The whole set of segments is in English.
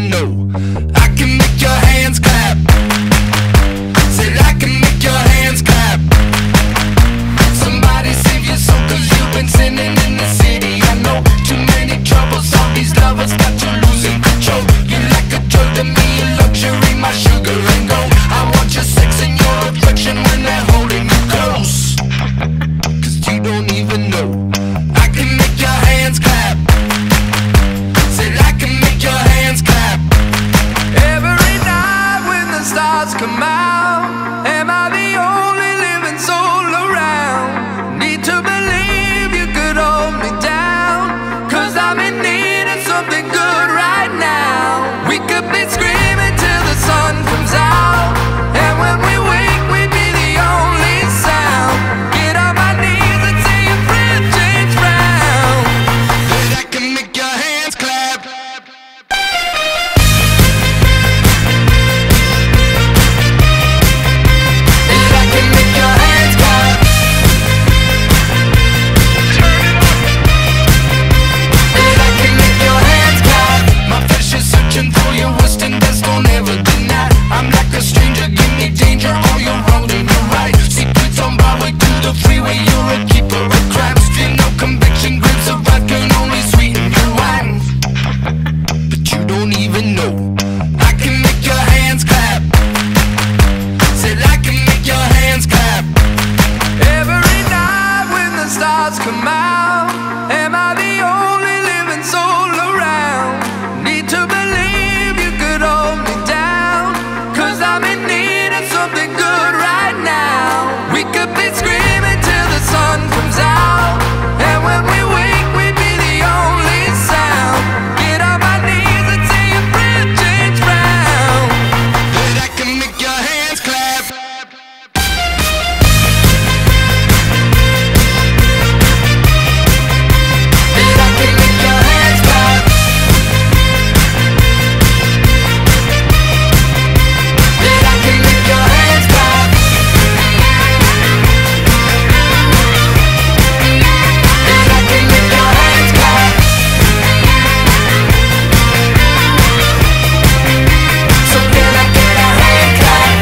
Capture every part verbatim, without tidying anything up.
even know. I can make your hands clap. Said I can make your hands clap. Somebody save your soul, cause you've been sinning in the city. I know too many troubles, all these lovers got you losing control. You like a drug to me, a luxury, my sugar and gold. I want your sex and your affection when they're holding you close, cause you don't even know. I can make your hands clap. Said I can make your hands clap. Every night when the stars come out, am I the only living soul around? Need to believe you could hold me down, cause I'm in need of something good right now. We could be screaming till the sun comes out, and when we wake we'd be the only sound. Get on my knees and say your friend change round. Said I can make your hands clap. Said I can make your hands clap. Said I can make your hands clap. My flesh is searching for your worst and best, don't ever deny. I'm like a stranger, give me danger, all you're wrong and you're right. Secrets on Broadway to the freeway, you're a keeper of crabs. Feel no conviction, grapes of wrath can only sweeten your wine, but you don't even know. I can make your hands clap. Said I can make your hands clap. Every night when the stars come out, am I the only living soul around? Need to believe you could hold me down, cause I'm in need of something good right now. We could be screaming till the sun comes out, and when we wake we'd be the only sound. Get on my knees and say your friend change round. Said I can make your hands clap. Said I can make your hands clap. Said I can make your hands clap. Said I can make your hands clap. So can I get a hand clap?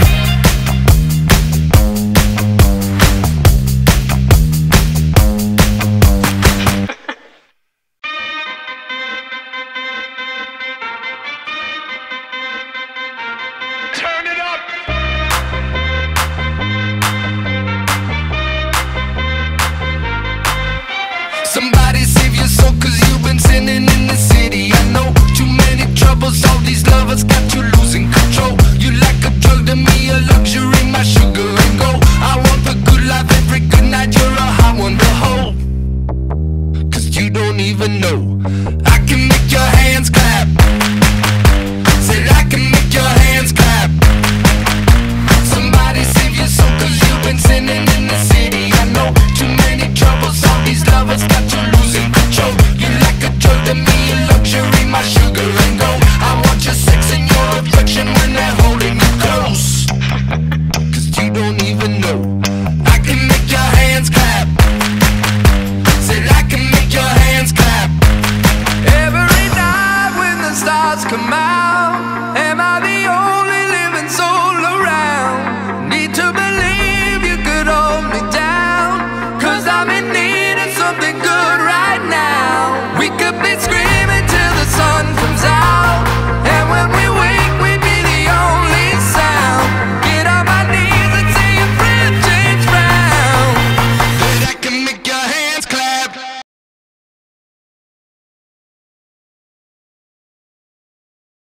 Turn it up. Somebody save your soul, cause you've been sinning in the city. I know too many troubles, all these lovers got you